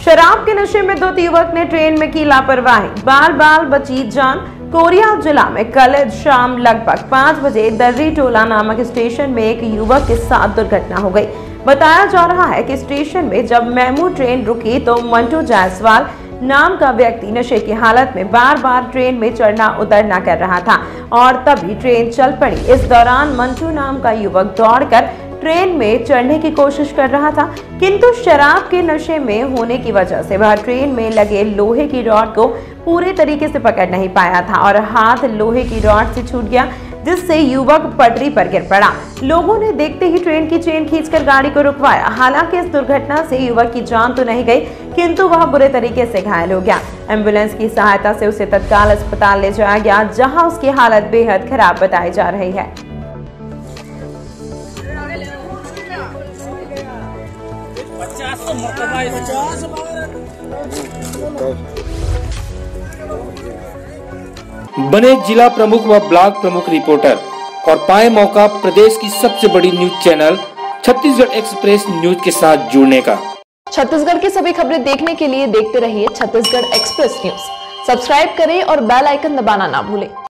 शराब के नशे में 2 युवक ने ट्रेन में की लापरवाही, बाल बाल बची जान। कोरिया जिला में कल शाम लगभग 5 बजे दर्री टोला नामक स्टेशन में एक युवक के साथ दुर्घटना हो गई। बताया जा रहा है कि स्टेशन में जब मेमू ट्रेन रुकी तो मंटू जायसवाल नाम का व्यक्ति नशे की हालत में बार बार ट्रेन में चढ़ना उतरना कर रहा था और तभी ट्रेन चल पड़ी। इस दौरान मंटू नाम का युवक दौड़कर ट्रेन में चढ़ने की कोशिश कर रहा था, किंतु शराब के नशे में होने की वजह से वह ट्रेन में लगे लोहे की रॉड को पूरे तरीके से पकड़ नहीं पाया था और हाथ लोहे की रॉड से छूट गया, जिससे युवक पटरी पर गिर पड़ा। लोगों ने देखते ही ट्रेन की चेन खींचकर गाड़ी को रुकवाया। हालांकि इस दुर्घटना से युवक की जान तो नहीं गई, किंतु वह बुरे तरीके से घायल हो गया। एम्बुलेंस की सहायता से उसे तत्काल अस्पताल ले जाया गया, जहां उसकी हालत बेहद खराब बताई जा रही है। बने जिला प्रमुख व ब्लॉक प्रमुख रिपोर्टर और पाए मौका प्रदेश की सबसे बड़ी news channel Chhattisgarh express news के साथ जुड़ने का। छत्तीसगढ़ की सभी खबरें देखने के लिए देखते रहिए छत्तीसगढ़ एक्सप्रेस न्यूज। सब्सक्राइब करें और बेल आइकन दबाना ना भूलें।